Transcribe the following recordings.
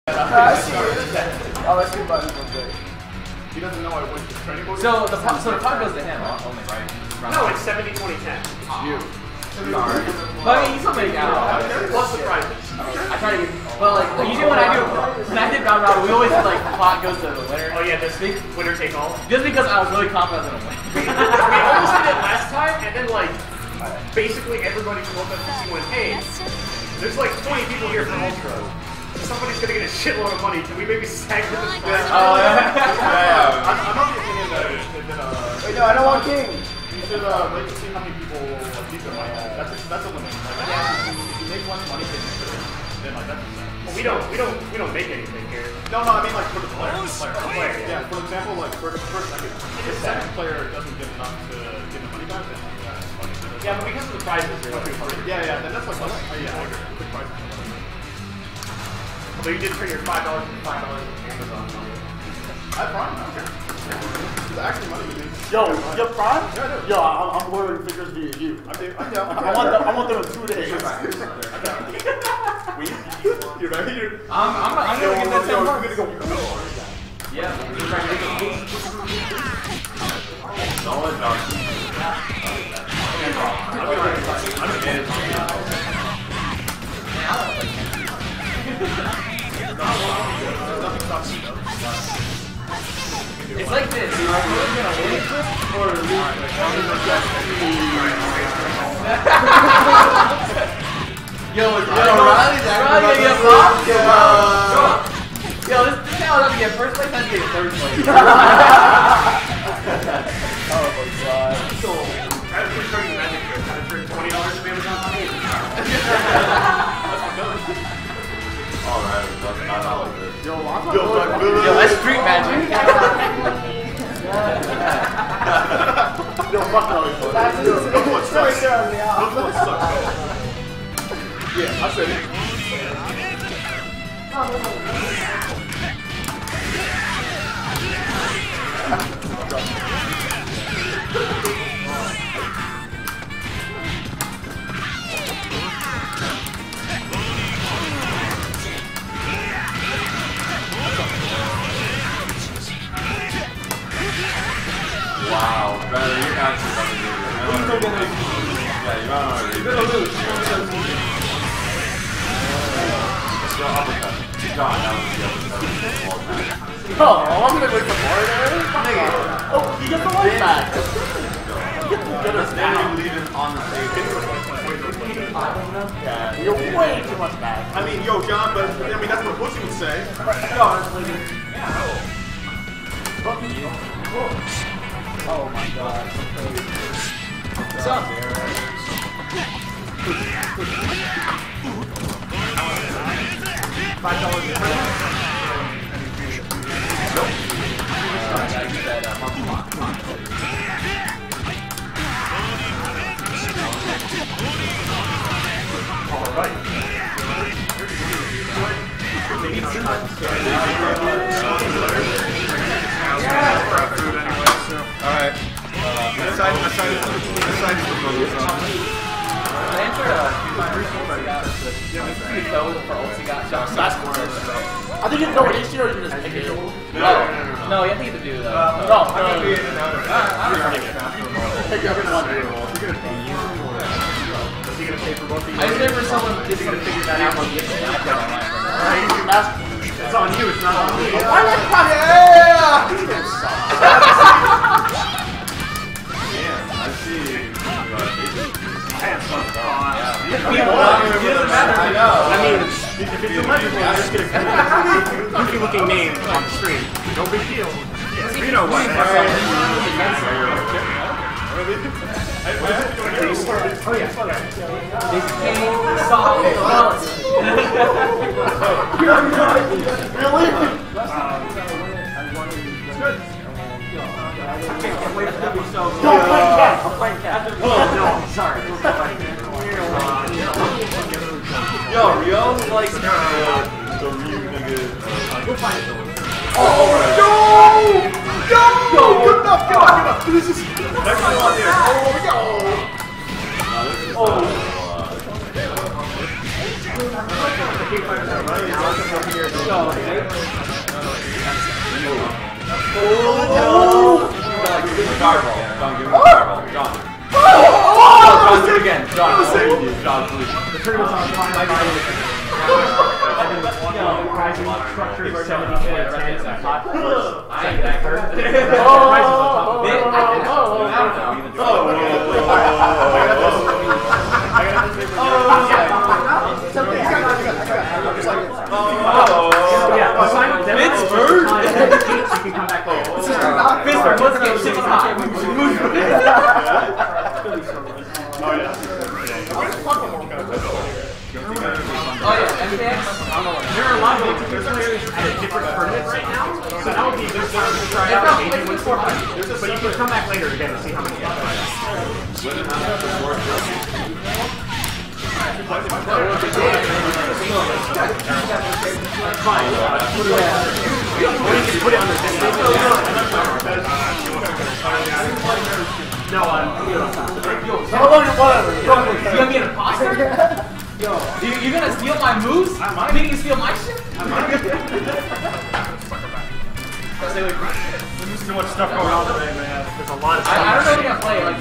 Oh, that's good buddy. He doesn't know I went to training board. So the pot goes to him only, right? No, it's 70, 20, 10. It's you. Sorry. But I mean, you still make out. Plus the prizes. I try to get, but like usually when I did round robin, we always said like the pot goes to the winner. Oh yeah, this winner take all. Just because I was really confident in a win. We almost did it last time, and then like basically everybody from OpenFC went, hey, there's like 20 people here from Ultra. Somebody's gonna get a shitload of money. Can we maybe sag this prize? Oh yeah. I'm not the opinion that wait, no, I don't want king. you should wait to see how many people keep their money. That's a limit. Like, if you make one money, then like that's Well, we don't make anything here. No, I mean like for the player. Yeah. For example, like for the first second, if the second player doesn't get enough to get the money back, then that's funny. Yeah, but because of the prizes, you're like, yeah, then that's like good price. So you did turn your $5 into $5 in Amazon money. I have Prime, I don't care. It's actually money to me. Yo, you have Prime? Yeah, I do. Yo, I'm ordering figures via you. I want them in 2 days. You're ready? I'm gonna get that 10 bucks. We're gonna go. Yeah. Solid dog. It's like this. You're either gonna win or lose. Riley's gonna get bombed. Yo, this guy doesn't get first place, I get third place. Oh my god. So, I was returning magic trick. I was returning $20 of Amazon money. Alright, that's not like this. Yo, that's street magic. Yo, fuck no. Yeah, I said it. Wow, better, you're actually gonna do it. Yeah, you're gonna lose. Let's go uppercut. God, that was the uppercut all time. Oh, I'm gonna wait for more there. Oh, you get the life back. Get us now leaving on the table. Yeah, you're way too much back. I mean, yo, John, but I mean, that's what Pussy would say. Fuck you. Oh my god. What's up? Alright. Aside I think you can go with each year or you can just pick it. No, you have to get the do though. Pick everyone. Is he gonna pay for both of you? I just remember someone just gonna figure that out when you get the online. It's on you, it's not on me. Yeah, I see. I mean, if it's illegible, you're just gonna goofy looking name on the screen. No big deal. You know what? Oh Yo, Rio like the Ryu nigga. Go find it. No! Good enough! This is next one on there. Oh, we go! King Fighters are right now. Fireball. John, give him a fireball. John. John, do it again. John, I'm saving you. John, please. The tournament's on fine. Rising structure is 70 points. Hot first. Second, third. Rising on top of it. Yeah, assign them. Pittsburgh! You can come back later. Pittsburgh, let's get shit hot. Oh, yeah. Oh yeah, MKX? There are a lot of multiplayer players at a different tournament right now, so that would be a good time to try out maybe win 400. But you can come back later again and see how many you have. Fine. Put it on the no, whatever. You gonna be an imposter? Yo, you gonna steal my moves? You think you can steal my shit? There's too much stuff going on today, man. There's a lot of stuff. I don't know if you're gonna play. Like,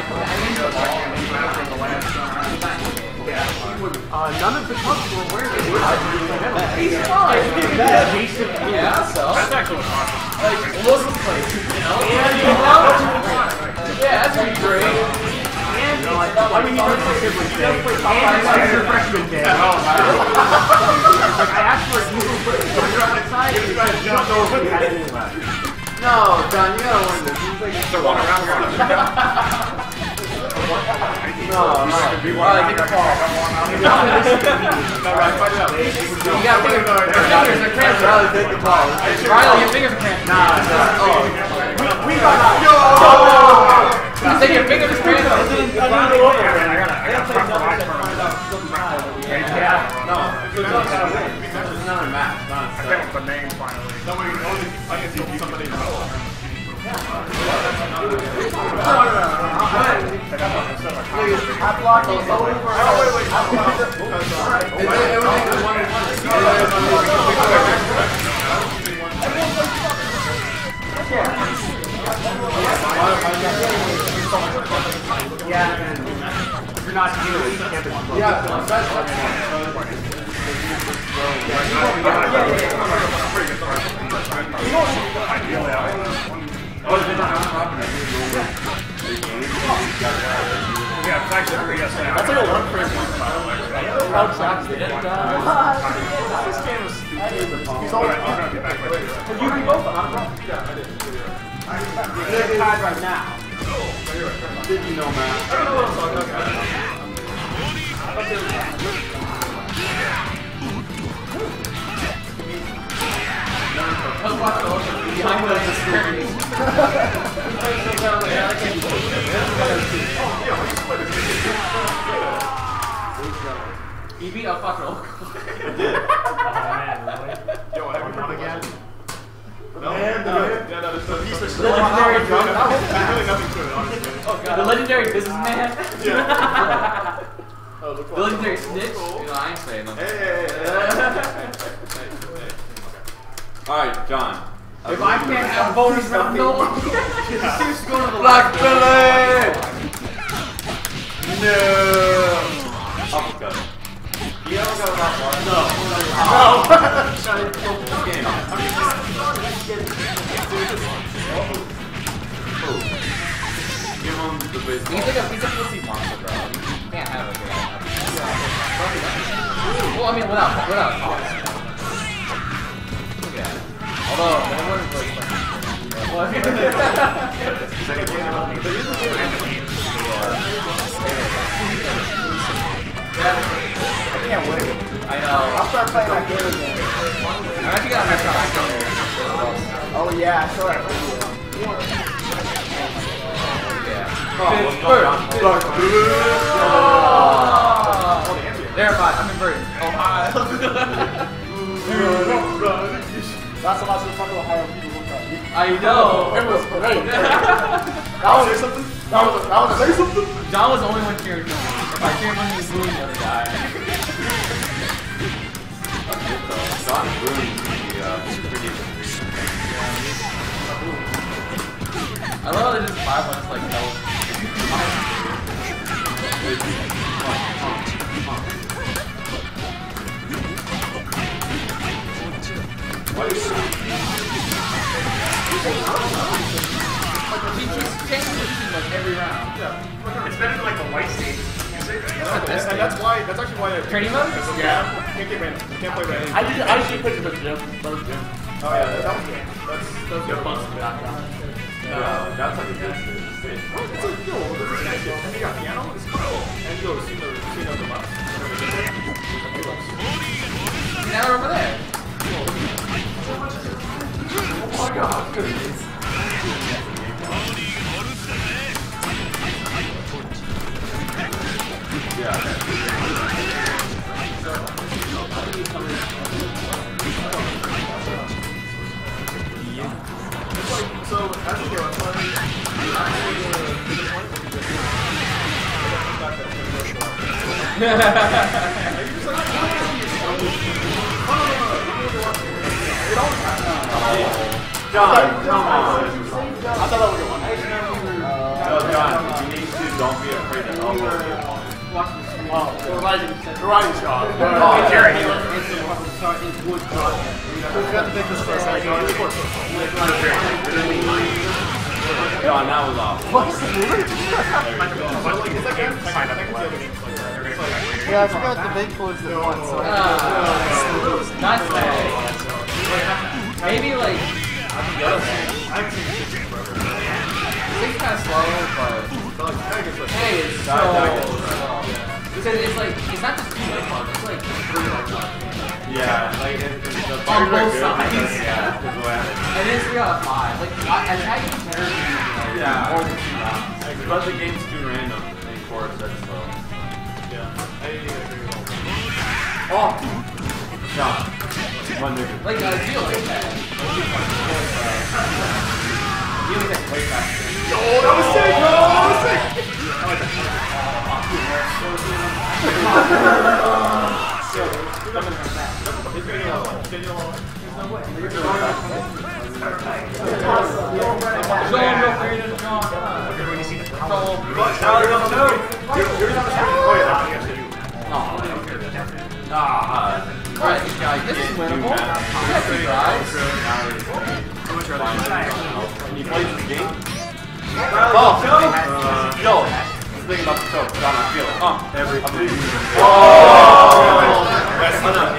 none of the clubs were wearing it. he's fine. Yeah, so. That's actually awesome. Like, Wilson plays, you know? Yeah, that's gonna be great. I mean, you don't play Siblings Day. And it's your freshman day. Like, I asked for it, you can put it outside, and you guys jumped over it. No, John, you gotta win this. They're one around here. No, take a fall. You gotta think about it. Your fingers are cramped. Riley, take the ball. Riley, your fingers are cramped. Nah. We got I think your fingers are cramped. Another match. I got the name finally. Somebody knows I can see somebody else. I blocked it. Yeah, if you're not dealing with campus, Yeah, it's actually pretty yes. That's like a one for one. This game is stupid. He's always I'm gonna get back later. you can go for it. Yeah, I did. They're tied right now. Did you know, man? I don't know what I'm talking about. You beat up fucking Oak. Yo, have you won again? No, Yeah, no, there's no piece of Legendary drum. There's really nothing to it, honestly. Oh god. The legendary businessman. Yeah. Oh, look The legendary snitch. You know, I ain't saying them. Hey. Alright, John. if I can't have bonus round, no one can. Just go to the Black Billy! No! Uppercut. You don't go that far. No. Game. Give him the baseball. He's a pussy monster, bro. You can't have a good well, I mean, without cost. Look at it. Although, that wasn't really fun. I can't wait. I know. I'll start playing that game again. I actually got my shot. Oh yeah, I saw that video. There, fine. I'm inverted. Ohio. Lots of fucking Ohio people look at you. I know. It was great. That was something. That was say something. John was the only one cheering for me. If I cheered for me, he was booing the other guy. John ruined the previous I love how they just 5 when it's like hell. He keeps changing the team like every round. Yeah. It's better than like the white stage. And that's actually why Training mode? Yeah. Can't get random. Can't play random. I usually put it in the gym. Those gym. Oh yeah, that was good. That's good. that's like a good shit. It's a yo, this is nice. And you got piano, it's cool. And you go to see the left. Now we're over there. Oh my god, goodness. Yeah. So, as you go, I'm playing. John, come on. I thought that was a one. No, John, you need to don't be afraid to elbow your opponent. Karate shot. Jared, We have to take this first. John, that was awful. Yeah, I forgot the big boys that won. So Not bad. Maybe like the other thing. It's kind of slow, but hey, it's so. Because it's like it's not just 2 leg marks, it's like 3 leg marks. Yeah, like it's the On both sides. Yeah, And then 3 out of 5. Like as how you compare it to yeah. more than 2 rounds. But the game's too random in course, that's slow. yeah, Oh! Shot. One nigga. Like I feel like that. You only get way faster. Oh, that was sick, bro! That was sick! Alright, this is winnable. Guys. Can you play this game? Oh! Yo! Think about the choke. John, I feel it. Every. Oh! That's enough.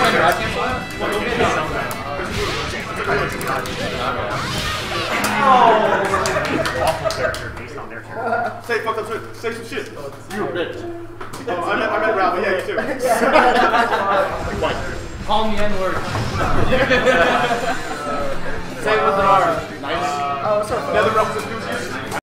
Say fuck up, say some shit. You a bitch. Oh, I meant Ralph, yeah, you too. Call me N-word. Say it with an R. Nice. Oh, sorry. Another Ralph is